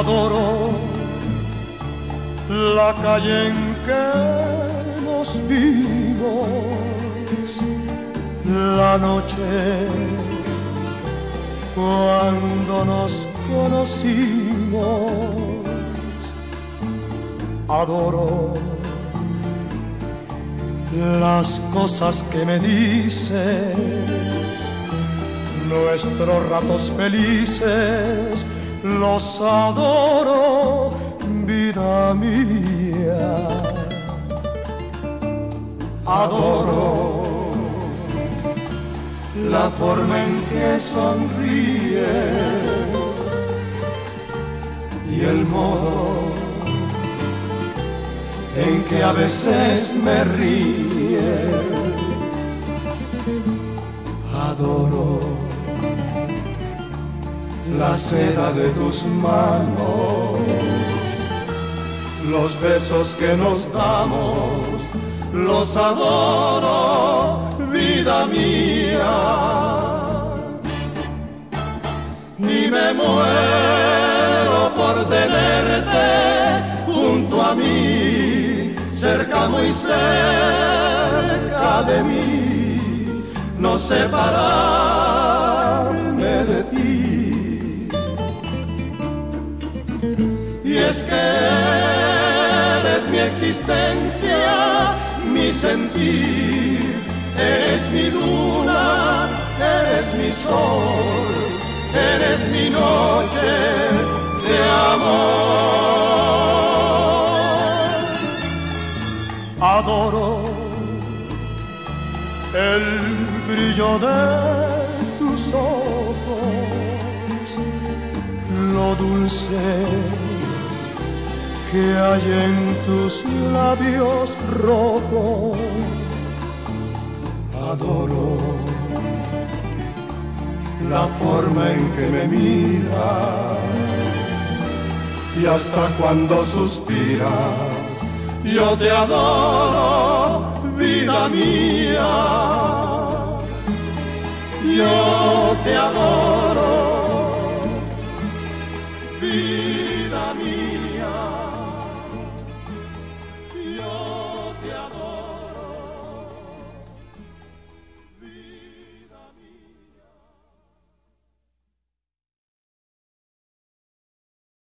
Adoro la calle en que nos vimos, la noche cuando nos conocimos. Adoro las cosas que me dices, nuestros ratos felices, los adoro, vida mía. Adoro la forma en que sonríes y el modo en que a veces me ríe. Adoro la seda de tus manos, los besos que nos damos, los adoro, vida mía. Y me muero por tenerte junto a mí, cerca, muy cerca de mí, no separarme de ti. Y es que eres mi existencia, mi sentir, eres mi luna, eres mi sol, eres mi noche de amor. Adoro el brillo de tus ojos, lo dulce que hay en tus labios rojos. Adoro la forma en que me miras y hasta cuando suspiras, yo te adoro, vida mía. Yo te adoro,